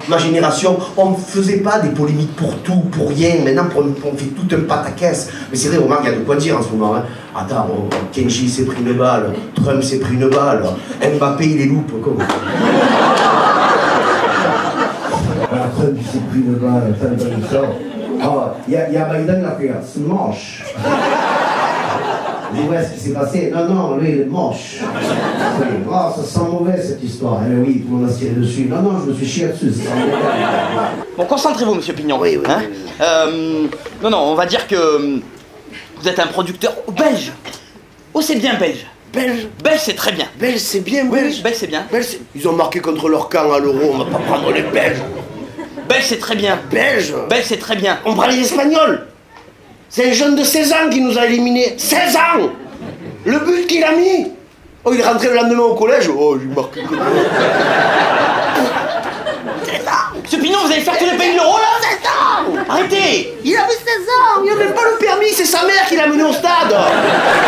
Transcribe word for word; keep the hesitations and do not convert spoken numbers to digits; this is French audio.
Ma génération, on ne faisait pas des polémiques pour tout, pour rien. Maintenant, on fait tout un pataquès. Mais c'est vrai, Omar, il y a de quoi dire en ce moment. Hein. Attends, oh, Kenji s'est pris une balle, Trump s'est pris une balle, Mbappé, il est loupe. Comme... Alors, Trump s'est pris une balle, Trump il sort. Oh, il y, y a Biden, il a fait un smash. Je dis, ouais, ce qui s'est passé. Non, non, lui, il est moche. Oui. Oh, ça sent mauvais cette histoire. Eh oui, tout le monde a tiré dessus. Non, non, je me suis chié dessus. Bon, concentrez-vous, monsieur Pignon. Oui, oui. Hein oui, oui. Euh, non, non, on va dire que vous êtes un producteur belge. Oh, c'est bien belge. Belge. Belge, c'est très bien. Belge, c'est bien, oui, belge. Oui, belge, c'est bien. Belge, ils ont marqué contre leur camp à l'euro. On va pas prendre les Belges. Belge, c'est très bien. Belge. Belge, c'est très bien. On prend les Espagnols. C'est un jeune de seize ans qui nous a éliminés. seize ans. Le but qu'il a mis. Oh, il est rentré le lendemain au collège. Oh, j'ai marqué comme ça. C'est ça. Monsieur Pignon, vous allez faire tous les pays de l'euro, là? C'est ça. Arrêtez. Il avait seize ans. Il avait pas le permis. C'est sa mère qui l'a mené au stade.